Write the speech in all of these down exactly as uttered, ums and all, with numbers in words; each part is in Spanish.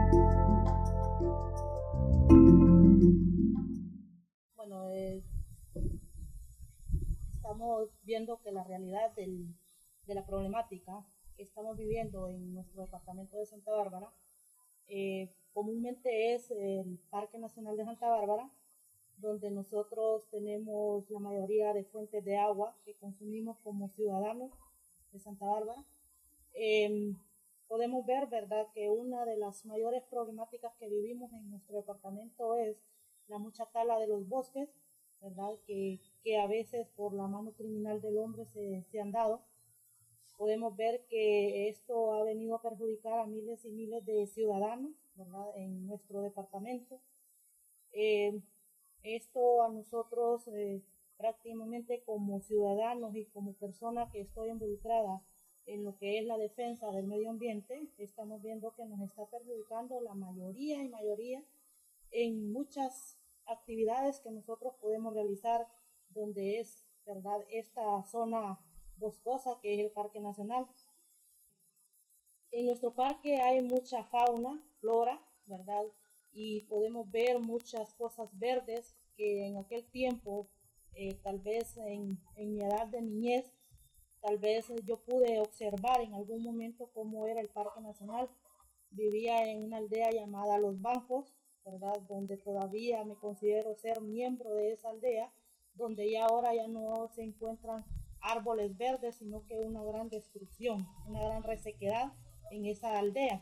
Bueno, eh, estamos viendo que la realidad del, de la problemática que estamos viviendo en nuestro departamento de Santa Bárbara eh, comúnmente es el Parque Nacional de Santa Bárbara, donde nosotros tenemos la mayoría de fuentes de agua que consumimos como ciudadanos de Santa Bárbara. Eh, podemos ver, ¿verdad?, que una de las mayores problemáticas que vivimos en nuestro departamento es la mucha tala de los bosques, ¿verdad?, que, que a veces por la mano criminal del hombre se, se han dado. Podemos ver que esto ha venido a perjudicar a miles y miles de ciudadanos, ¿verdad?, en nuestro departamento. Eh, esto a nosotros eh, prácticamente como ciudadanos y como persona que estoy involucrada en lo que es la defensa del medio ambiente, estamos viendo que nos está perjudicando la mayoría y mayoría en muchas actividades que nosotros podemos realizar, donde es, ¿verdad?, esta zona boscosa que es el Parque Nacional. En nuestro parque hay mucha fauna, flora, ¿verdad?, y podemos ver muchas cosas verdes que en aquel tiempo, eh, tal vez en, en mi edad de niñez, tal vez yo pude observar en algún momento cómo era el Parque Nacional. Vivía en una aldea llamada Los Bancos, ¿verdad?, donde todavía me considero ser miembro de esa aldea, donde ya ahora ya no se encuentran árboles verdes, sino que una gran destrucción, una gran resequedad en esa aldea.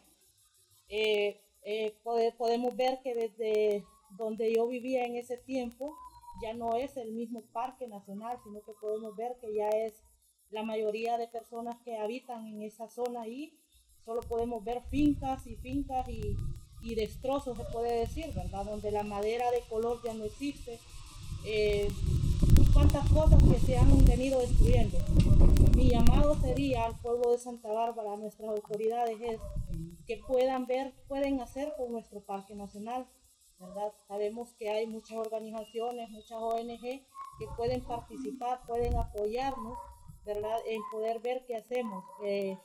Eh, eh, pode, podemos ver que desde donde yo vivía en ese tiempo, ya no es el mismo Parque Nacional, sino que podemos ver que ya es la mayoría de personas que habitan en esa zona ahí. Solo podemos ver fincas y fincas y, y destrozos, se puede decir, ¿verdad?, donde la madera de color ya no existe. Eh, y cuántas cosas que se han venido destruyendo. Mi llamado sería al pueblo de Santa Bárbara, a nuestras autoridades, es que puedan ver, pueden hacer con nuestro Parque Nacional, ¿verdad? Sabemos que hay muchas organizaciones, muchas O N G que pueden participar, pueden apoyarnos, ¿verdad?, en poder ver qué hacemos. Eh,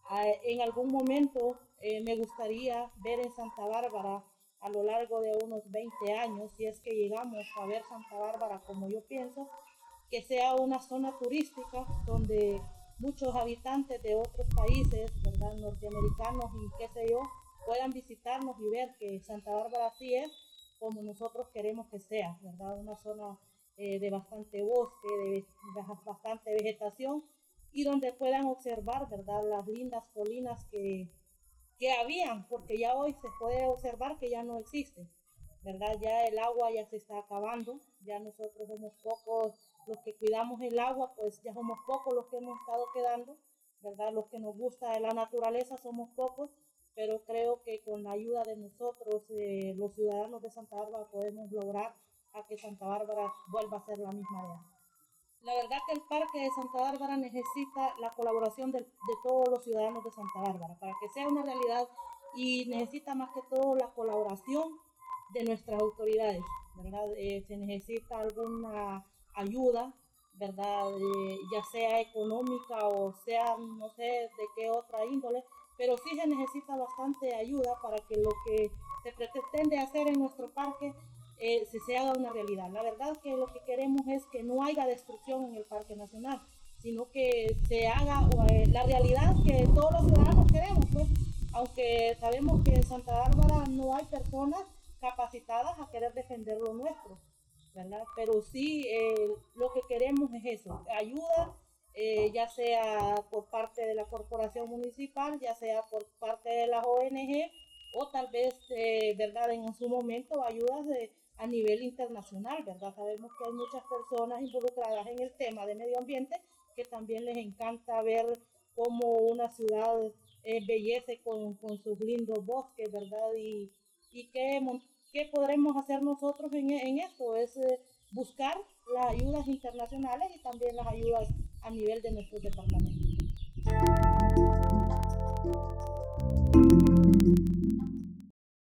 en algún momento eh, me gustaría ver en Santa Bárbara, a lo largo de unos veinte años, si es que llegamos a ver Santa Bárbara como yo pienso, que sea una zona turística donde muchos habitantes de otros países, ¿verdad?, norteamericanos y qué sé yo, puedan visitarnos y ver que Santa Bárbara sí es como nosotros queremos que sea, ¿verdad?, una zona eh, de bastante bosque, de, de bastante vegetación, y donde puedan observar, ¿verdad?, las lindas colinas que que habían, porque ya hoy se puede observar que ya no existe, ¿verdad? Ya el agua ya se está acabando, ya nosotros somos pocos los que cuidamos el agua, pues ya somos pocos los que hemos estado quedando, ¿verdad? Los que nos gusta de la naturaleza somos pocos, pero creo que con la ayuda de nosotros, eh, los ciudadanos de Santa Bárbara, podemos lograr a que Santa Bárbara vuelva a ser la misma de antes. La verdad que el Parque de Santa Bárbara necesita la colaboración de, de todos los ciudadanos de Santa Bárbara para que sea una realidad, y necesita más que todo la colaboración de nuestras autoridades, ¿verdad? Eh, se necesita alguna ayuda, ¿verdad? Eh, ya sea económica o sea, no sé de qué otra índole, pero sí se necesita bastante ayuda para que lo que se pretende hacer en nuestro parque Eh, se, se haga una realidad. La verdad que lo que queremos es que no haya destrucción en el Parque Nacional, sino que se haga eh, la realidad que todos los ciudadanos queremos, pues, aunque sabemos que en Santa Bárbara no hay personas capacitadas a querer defender lo nuestro, ¿verdad? Pero sí, eh, lo que queremos es eso, ayuda, eh, ya sea por parte de la corporación municipal, ya sea por parte de las O N G, o tal vez, eh, ¿verdad?, en su momento ayudas de a nivel internacional, ¿verdad? Sabemos que hay muchas personas involucradas en el tema de medio ambiente que también les encanta ver cómo una ciudad eh, embellece con, con sus lindos bosques, ¿verdad? Y, y qué, qué podremos hacer nosotros en, en esto, es eh, buscar las ayudas internacionales y también las ayudas a nivel de nuestro departamento.